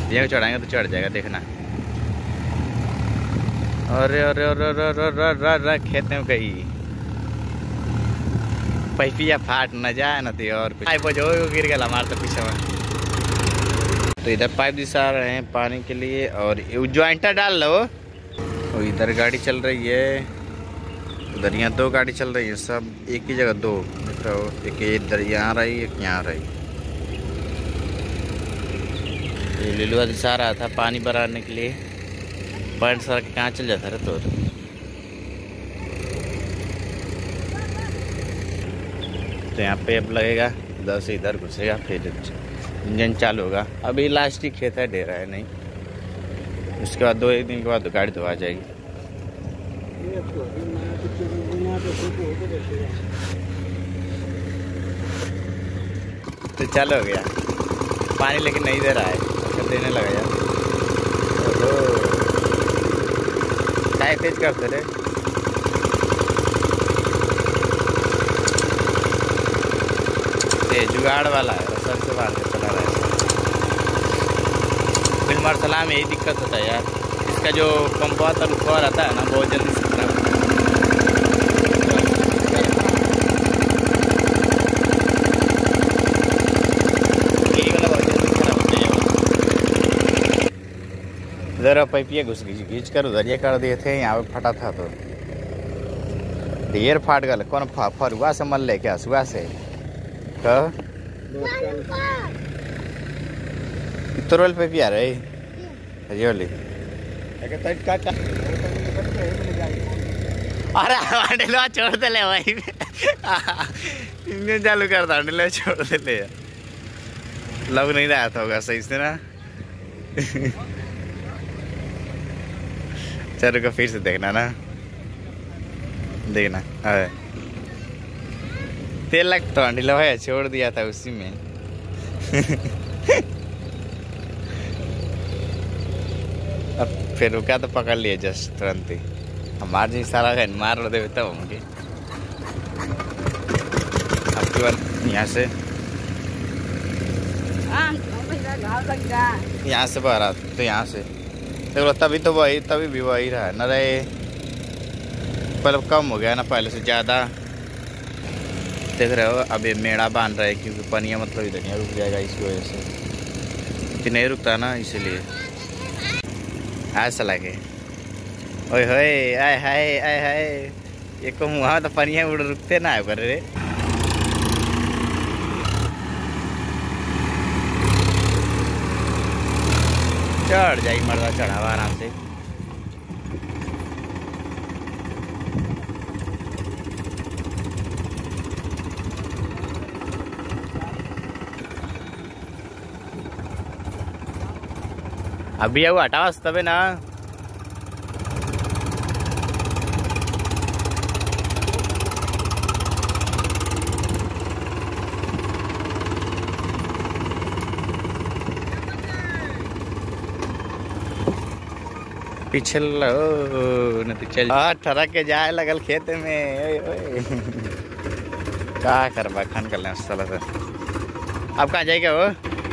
ये चढ़ाएंगे तो चढ़ जाएगा, देखना। अरे अरे अरे अरे खेत में गई पैपिया फाट न जाए ना तो और कुछ पाइप जो गिर गया हमारे तो पीछे में। तो इधर पाइप दिशा रहे हैं पानी के लिए और ज्वाइंटर डाल लो। और इधर गाड़ी चल रही है, उधर यहाँ 2 गाड़ी चल रही है, सब एक ही जगह 2 देख रहे हो। एक इधर यहाँ रही, एक यहाँ रही। ये लिलुआ दिशा रहा था पानी भराने के लिए, पैंट सर के कहाँ चल जाता रहे। तो यहाँ पे अब लगेगा 10 इधर घुसेगा, फिर इंजन चालू होगा। अभी लास्ट ही खेत है, डेरा है नहीं। उसके बाद 2-1 दिन के बाद गाड़ी धोआ जाएगी। तो चालू हो गया पानी, लेकिन नहीं दे रहा है, तो देने लगा यार। चाय तेज करते रहे। ये जुगाड़ वाला है, सर से मार के चला रहा है। फिल्म मरसला में यही दिक्कत होता है यार, इसका जो पंपा रुका रहता है ना, बहुत जल्दी से खराब। इधर पाइपिया घींच कर उधर ये कर दिए थे, यहाँ पे फटा था तो ढेर फाट गल। कौन फरुआ से मल ले क्या सुबह से इतरोल पाइपिया रही हरियोली। अरे छोड़ दे ले भाई, इंजन चालू कर दे, छोड़ दे ले। लग नहीं रहा था होगा सही से ना। चलो को फिर से देखना ना, देखना। अरे तेल लग तो अंडी लगा छोड़ दिया था उसी में। अब फिर रुका तो पकड़ लिए जस्ट तुरंत ही। हमारे जी सारा है मार दे तब मुझे। अब की बार यहाँ से बाहर तो यहाँ से देखो, तभी भी वही रहा न रहे। पहले कम हो गया ना पहले से ज़्यादा, देख रहे हो। अब ये मेड़ा बांध रहा है क्योंकि पनिया मतलब इधर नहीं रुक जाएगा, इसकी वजह से कि नहीं रुकता ना, इसलिए ऐसा लगे। ओए होए आय हाय आय हाय, ये को वहाँ तो पनिया उड़ रुकते ना है पर रे। चढ़ जाएगी मर्दा, चढ़ावा आराम से। अभी वो हटावा तबे ना। पीछे चल ठरा के जाए लगल खेत में। ओए ओए क्या करबा खान कर ले साला से। अब कहाँ जाएगा वो?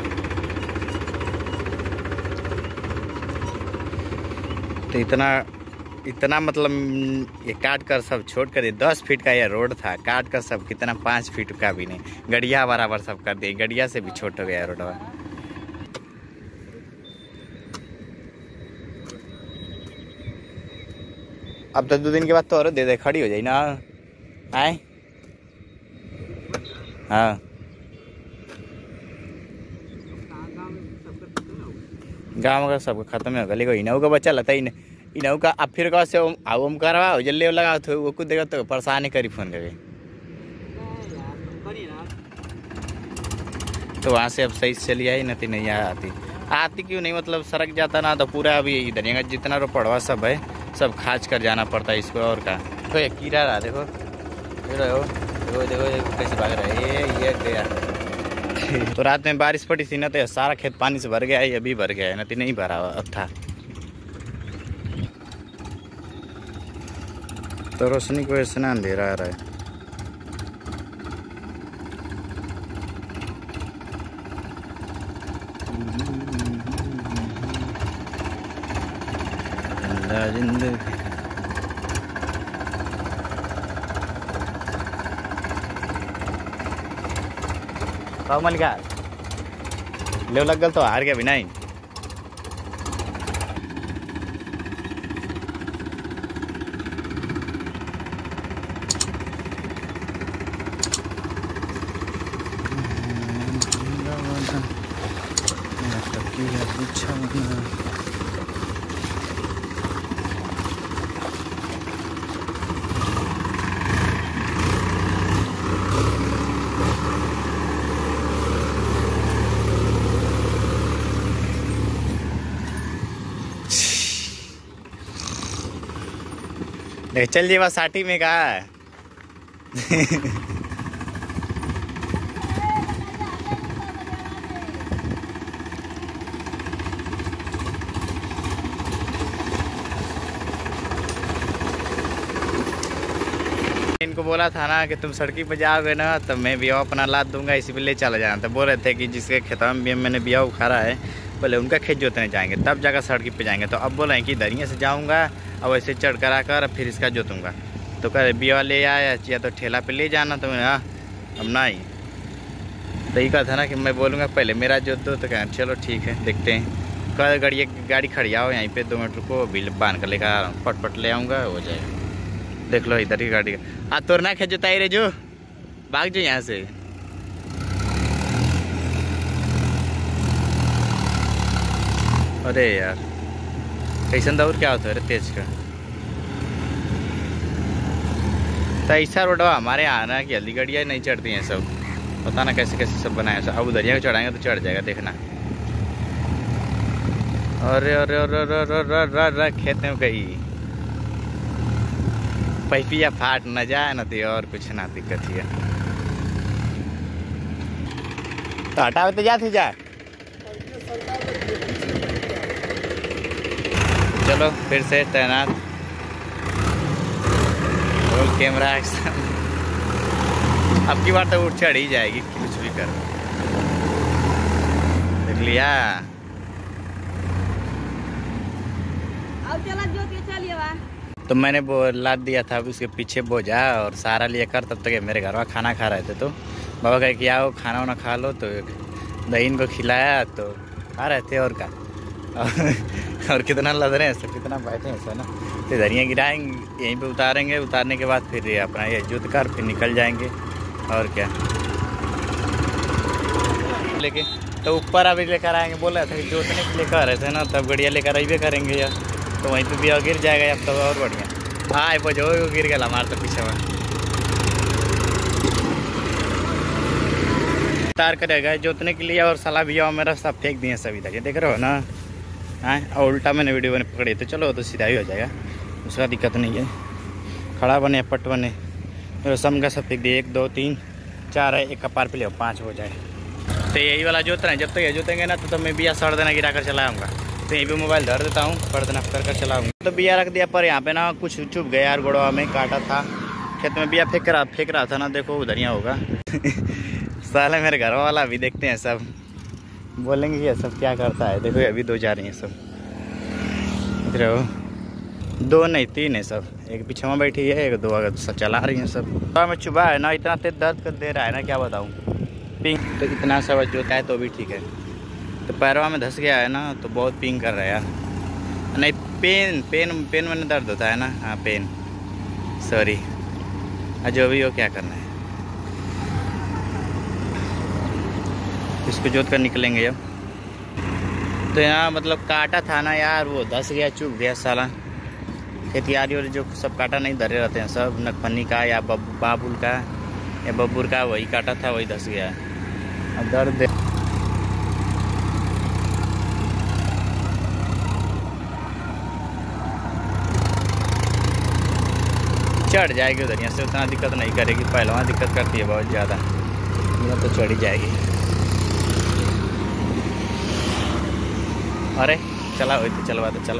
तो इतना मतलब ये काट कर सब छोड़ कर 10 फीट का ये रोड था, काट कर सब कितना 5 फीट का भी नहीं, गड़िया बराबर सब कर दिए। गड़िया से भी छोट हो गया रोडवा। अब तो 2 दिन के बाद तो और दे खड़ी हो जाए ना। आए हाँ, गाँव का सब खत्म हो गया। इनहू का बच्चा लता इनहू का। अब फिर कहा से हम करवा जल्दी लगा तो वो कुछ देगा तो परेशानी करी फोन करके। तो वहाँ से अब सही से चली आई ना, नहीं आती क्यों नहीं, मतलब सड़क जाता ना तो पूरा अभी इधर जितना रोपड़वा सब है सब खाच कर जाना पड़ता है इसको। और का तो ये कीड़ा रहा, देखो देखो कैसे भाग रहा है ये गया। तो रात में बारिश पड़ी थी ना, तो सारा खेत पानी से भर गया है। अभी भर गया है ना, तो नहीं भरा अब था। तो रोशनी की वजह से ना अंधेरा आ रहा है। जिंदा जिंदगी। मलिका ले लग गल तो हार गया भी नहीं। नहीं चल जी बस साठी में कहा है। इनको बोला था ना कि तुम सड़की पे जाओगे ना तो मैं बिया अपना लाद दूंगा, इसी पे ले चला जाना। तो बोल रहे थे कि जिसके खेतों में मैंने बिया उखाड़ा है पहले उनका खेत जोतने जाएंगे तब जाकर सड़की पे जाएंगे। तो अब बोल रहे हैं कि दरिया से जाऊंगा और ऐसे चढ़ कर आकर फिर इसका जोतूंगा। तो कह बिया ले आया या तो ठेला पे ले जाना। तो मैं अब नहीं, तो ये कहा था ना कि मैं बोलूँगा पहले मेरा जोत दो। तो कहें चलो ठीक है देखते हैं। कल गाड़ी खड़ी आओ यहीं पे 2 मिनट रुको, बिल बांध कर लेकर पट ले आऊँगा, हो जाएगा। देख लो इधर की गाड़ी का तोड़ना खेत जोताई रे जो भाग जो यहाँ से। अरे यार कैसन दौर क्या होता है रे तेज का। तो ऐसा रोडवा हमारे यहाँ ना कि हल्दी गाड़ियाँ नहीं चढ़ती हैं सब, पता ना कैसे कैसे सब बनाया सब। अब दरिया को चढ़ाएंगे तो चढ़ जाएगा देखना। अरे अरे अरे खेत में कहीं पैपिया फाट न जाए ना तो और कुछ ना दिक्कत है। तो हटावे तो जाती जा। चलो फिर से तैनात रोल कैमरा एक्शन। अब की बार तो उठ चढ़ ही जाएगी कुछ भी कर। देख लिया तो मैंने वो लाद दिया था उसके पीछे बोझा और सारा लिए कर। तब तक मेरे घर में खाना खा रहे थे तो बाबा कहे कि आओ खाना वाना खा लो। तो दही इनको खिलाया तो खा रहे थे। और का और कितना लद रहे हैं सब, कितना बैठे हैं सब ना। तो दरिया गिराएंगे यहीं पे उतारेंगे, उतारने के बाद फिर अपना ये जोत कर फिर निकल जाएंगे। और क्या लेके तो ऊपर अभी लेकर आएंगे। बोल रहे थे कि जोतने के लिए कह रहे थे ना, तब गड़िया लेकर अभी करेंगे यार। तो वहीं पे भी गिर जाएगा अब तो और बढ़िया। हाँ वो जो गिर गया हमारे तो पीछे में तार करेगा जोतने के लिए। और साला भैया मेरा सब फेंक दिए सब इधर, ये देख रहे हो ना। हाँ और उल्टा मैंने वीडियो बने पकड़ी तो चलो तो सीधा ही हो जाएगा, उसका दिक्कत नहीं है। खड़ा बने पट बने तो सम का सब फेंक दिए। 1 2 3 4 है, एक कपार पे ले 5 हो जाए। तो यही वाला जोतना है, जब तक ये जोतेंगे ना तो मैं बिया सड़ देना गिरा कर चलाऊँगा। तो यहीं पे मोबाइल धर देता हूँ, कर देना कर चलाऊँगा। तो बिया रख दिया पर यहाँ पे ना कुछ चुप गया यार, गोड़वा में काटा था। खेत में बिया फेंक रहा था ना, देखो उधरिया होगा। साले मेरे घर वाला भी देखते हैं सब, बोलेंगे कि ये सब क्या करता है। देखो अभी 2 जा रही हैं सब, इधर 2 नहीं 3 है सब। एक पीछे में बैठी है, एक 2 अगर चला रही हैं सब। में चुभा है ना, इतना तेज दर्द कर दे रहा है ना क्या बताऊँ। पिंग तो इतना सब जोता है तो भी ठीक है। तो पैरवा में धस गया है ना तो बहुत पिंग कर रहा है यार। नहीं पेन में दर्द होता है ना। हाँ पेन, सॉरी। जो भी हो क्या करना है, इसको जोत कर निकलेंगे अब। तो यहाँ मतलब काटा था ना यार, वो धस गया चुभ गया साला। खेतियारी और जो सब काटा नहीं धरे रहते हैं सब, नखपन्नी का या बाबुल का या बब्बूर का, वही काटा था वही धस गया है। अब दर्द चढ़ जाएगी उधर, यहाँ से उतना दिक्कत नहीं करेगी। पहले वहाँ दिक्कत करती है बहुत ज़्यादा, यहाँ तो चढ़ ही जाएगी। अरे चला वही तो चलवा तो चला।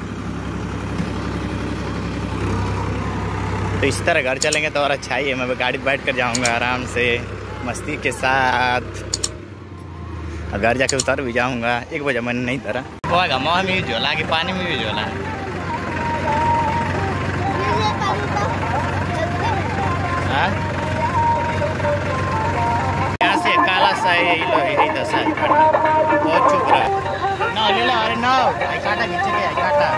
तो इस तरह घर चलेंगे तो और अच्छा ही है। मैं गाड़ी बैठ कर जाऊँगा आराम से मस्ती के साथ, और घर जाके उतर भी जाऊँगा। 1 बजे मैंने नहीं तरा होगा, मुँह में भी झोला कि पानी में भी झोला। हाँ यहाँ से काला सा है यही दशा है। बहुत चुप रहा ना ले लो। अरे ना काटा खींच गया काटा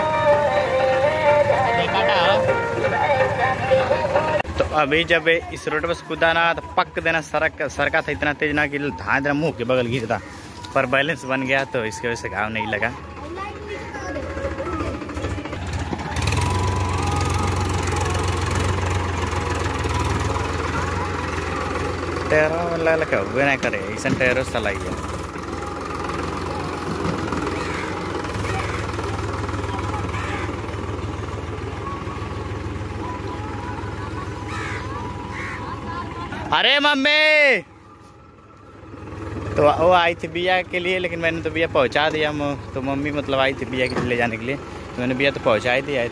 तो अभी जब इस रोड पर कूदा ना तो पक देना सरका था इतना तेज ना कि धांधरा मुंह के बगल गिरता, पर बैलेंस बन गया तो इसके वजह से घाव नहीं लगा। टायर लगा हुए ना करे ऐसा टायर चलाई है। अरे मम्मी तो वो आई थी बिया के लिए, लेकिन मैंने तो बिया पहुंचा दिया। तो मम्मी मतलब आई थी बिया के लिए ले जाने के लिए, तो मैंने बिया तो पहुंचा ही दिया है।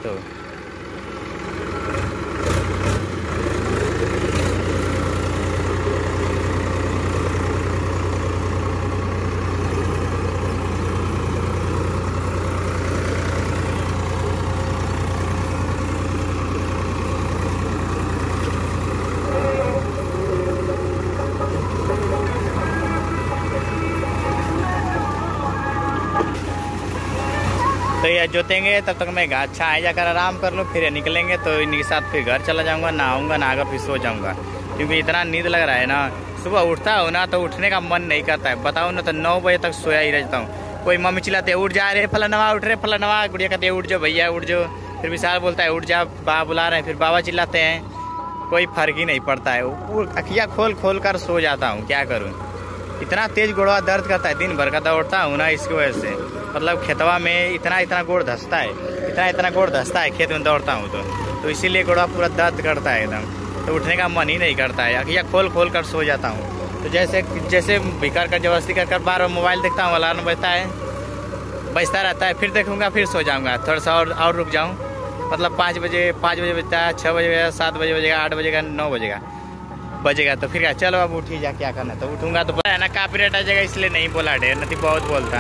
तो ये जोतेंगे तब तक मैं अच्छा आ जाकर आराम कर लूँ, फिर निकलेंगे तो इनके साथ फिर घर चला जाऊँगा, नहाऊँगा, नहाकर फिर सो जाऊँगा। क्योंकि इतना नींद लग रहा है ना, सुबह उठता हूँ ना तो उठने का मन नहीं करता है। बताऊँ ना तो 9 बजे तक सोया ही रहता हूँ। कोई मम्मी चिल्लाते उठ जा रहे फलानवा, उठ रहे फलानवा, गुड़िया कहते उठ जाओ भैया उठ जाओ, फिर विशाल बोलता है उठ जा बाबा बुला रहे हैं, फिर बाबा चिल्लाते हैं। कोई फर्क ही नहीं पड़ता है, अखियाँ खोल खोल कर सो जाता हूँ। क्या करूँ, इतना तेज गोड़वा दर्द करता है, दिन भर का दौड़ता हूँ ना इसकी वजह से। मतलब खेतवा में इतना गोड़ धंसता है, इतना गोड़ धंसता है खेत में दौड़ता हूँ तो इसीलिए गोड़वा पूरा दर्द करता है एकदम। तो उठने का मन ही नहीं करता है, अखियाँ खोल खोल कर सो जाता हूँ। तो जैसे भिकार कर जबरदस्ती कर बार बार मोबाइल देखता हूँ, अलार्म बजता रहता है, फिर देखूँगा फिर सो जाऊँगा। थोड़ा सा और रुक जाऊँ, मतलब 5 बजे बजता है, 6 बजे बजेगा, 7 बजे बजेगा, 8 बजेगा, 9 बजेगा तो फिर क्या चलो अब उठी जा, क्या करना। तो उठूंगा तो है ना कॉपीराइट आ जाएगा, इसलिए नहीं बोला ढेर, नहीं बहुत बोलता।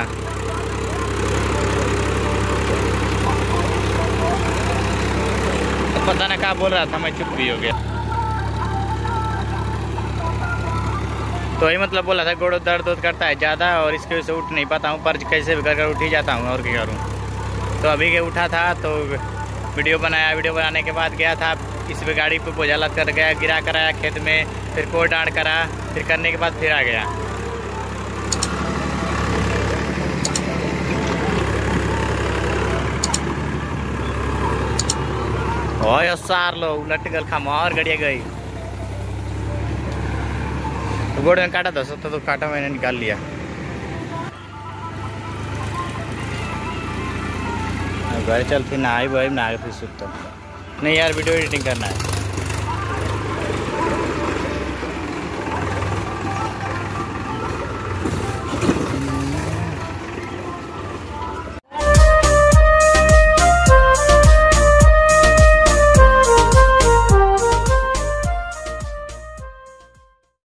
तो पता ना क्या बोल रहा था, मैं चुप भी हो गया। तो वही मतलब बोला था गोड़ दर्द करता है ज़्यादा और इसकी वजह से उठ नहीं पाता हूँ, पर कैसे भी कर उठ ही जाता हूँ और क्या करूँ। तो अभी के उठा था तो वीडियो बनाया, वीडियो बनाने के बाद गया था इस पे गाड़ी पे बोझा लद कर गया, गिरा कराया खेत में, फिर कोट डांड करा, फिर करने के बाद फिर आ गया। ओए सार लो उलट गल खा और गड़िया गई तो गोड़ में काटा दस तो काटा मैंने निकाल लिया। घर चलती नहाई भाई नहा फिर सुता नहीं यार, वीडियो एडिटिंग करना है।